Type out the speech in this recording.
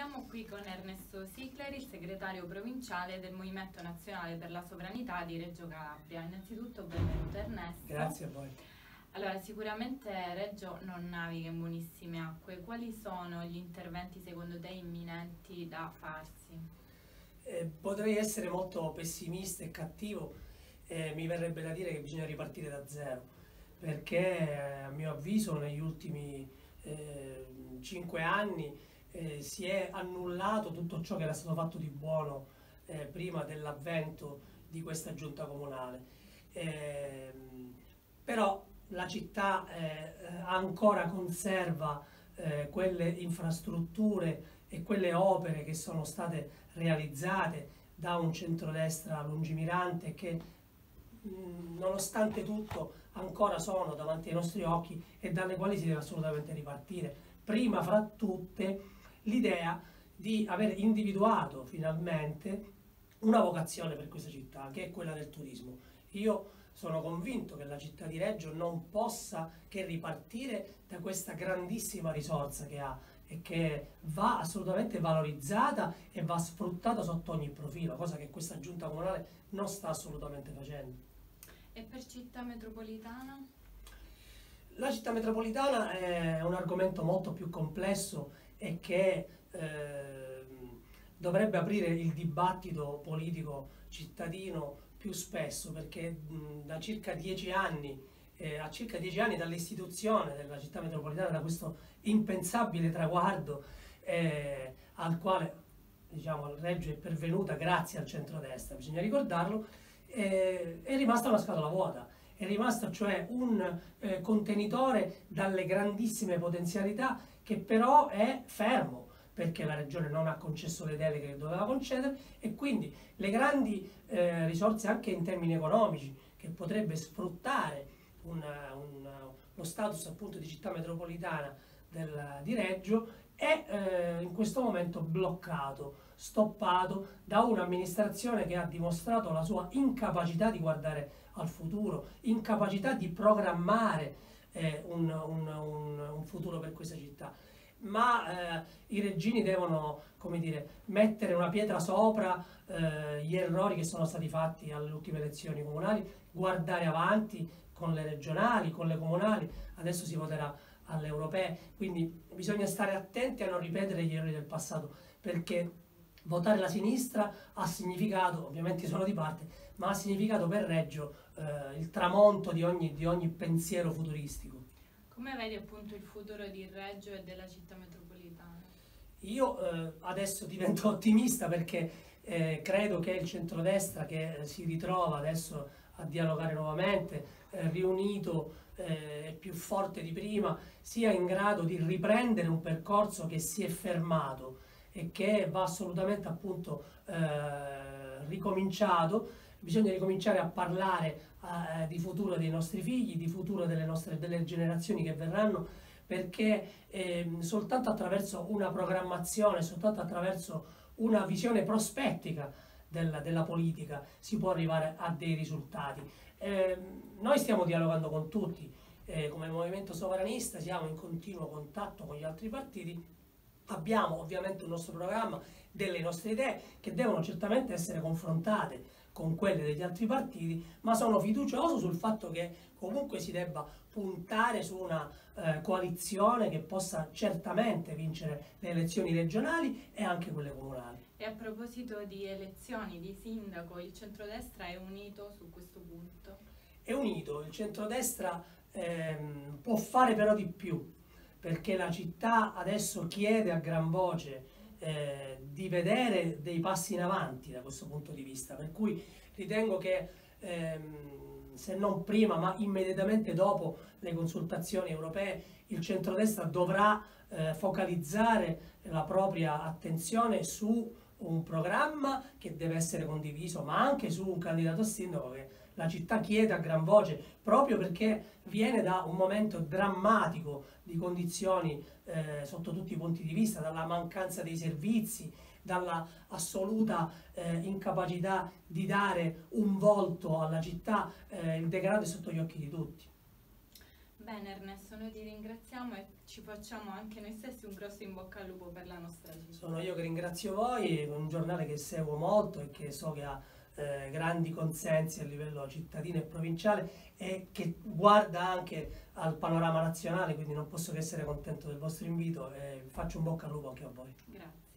Siamo qui con Ernesto Sicleri, il segretario provinciale del Movimento Nazionale per la Sovranità di Reggio Calabria. Innanzitutto benvenuto Ernesto. Grazie a voi. Allora, sicuramente Reggio non naviga in buonissime acque. Quali sono gli interventi secondo te imminenti da farsi? Potrei essere molto pessimista e cattivo, mi verrebbe da dire che bisogna ripartire da zero, perché a mio avviso negli ultimi 5 anni si è annullato tutto ciò che era stato fatto di buono prima dell'avvento di questa giunta comunale. Però la città ancora conserva quelle infrastrutture e quelle opere che sono state realizzate da un centrodestra lungimirante che nonostante tutto ancora sono davanti ai nostri occhi e dalle quali si deve assolutamente ripartire. Prima fra tutte l'idea di aver individuato finalmente una vocazione per questa città, che è quella del turismo. Io sono convinto che la città di Reggio non possa che ripartire da questa grandissima risorsa che ha e che va assolutamente valorizzata e va sfruttata sotto ogni profilo, cosa che questa giunta comunale non sta assolutamente facendo. E per città metropolitana? La città metropolitana è un argomento molto più complesso e che dovrebbe aprire il dibattito politico cittadino più spesso, perché da circa 10 anni, a circa 10 anni dall'istituzione della città metropolitana, da questo impensabile traguardo al quale diciamo, Reggio è pervenuta grazie al centrodestra, bisogna ricordarlo, è rimasta una scatola vuota. È rimasto cioè un contenitore dalle grandissime potenzialità che però è fermo perché la Regione non ha concesso le deleghe che doveva concedere e quindi le grandi risorse anche in termini economici che potrebbe sfruttare lo status appunto di città metropolitana di Reggio è in questo momento bloccato, stoppato da un'amministrazione che ha dimostrato la sua incapacità di guardare al futuro, incapacità di programmare un futuro per questa città. Ma i reggini devono, come dire, mettere una pietra sopra gli errori che sono stati fatti alle ultime elezioni comunali, guardare avanti con le regionali, con le comunali, adesso si voterà alle europee, quindi bisogna stare attenti a non ripetere gli errori del passato, perché votare la sinistra ha significato, ovviamente sono di parte, ma ha significato per Reggio il tramonto di ogni pensiero futuristico. Come vedi appunto il futuro di Reggio e della città metropolitana? Io adesso divento ottimista perché credo che il centrodestra che si ritrova adesso a dialogare nuovamente, riunito più forte di prima, sia in grado di riprendere un percorso che si è fermato e che va assolutamente appunto ricominciato. Bisogna ricominciare a parlare di futuro dei nostri figli, di futuro delle generazioni che verranno, perché soltanto attraverso una programmazione, soltanto attraverso una visione prospettica della politica si può arrivare a dei risultati. Noi stiamo dialogando con tutti, come movimento sovranista siamo in continuo contatto con gli altri partiti, abbiamo ovviamente un nostro programma, delle nostre idee che devono certamente essere confrontate con quelle degli altri partiti, ma sono fiducioso sul fatto che comunque si debba puntare su una coalizione che possa certamente vincere le elezioni regionali e anche quelle comunali. E a proposito di elezioni di sindaco, il centrodestra è unito su questo punto? È unito, il centrodestra può fare però di più, perché la città adesso chiede a gran voce di vedere dei passi in avanti da questo punto di vista, per cui ritengo che se non prima ma immediatamente dopo le consultazioni europee il centrodestra dovrà focalizzare la propria attenzione su un programma che deve essere condiviso, ma anche su un candidato a sindaco che la città chiede a gran voce, proprio perché viene da un momento drammatico di condizioni sotto tutti i punti di vista, dalla mancanza dei servizi, dalla assoluta incapacità di dare un volto alla città, il degrado è sotto gli occhi di tutti. Bene Ernesto, noi ti ringraziamo e ci facciamo anche noi stessi un grosso in bocca al lupo per la nostra città. Sono io che ringrazio voi, è un giornale che seguo molto e che so che ha grandi consensi a livello cittadino e provinciale e che guarda anche al panorama nazionale, quindi non posso che essere contento del vostro invito e faccio un bocca al lupo anche a voi. Grazie.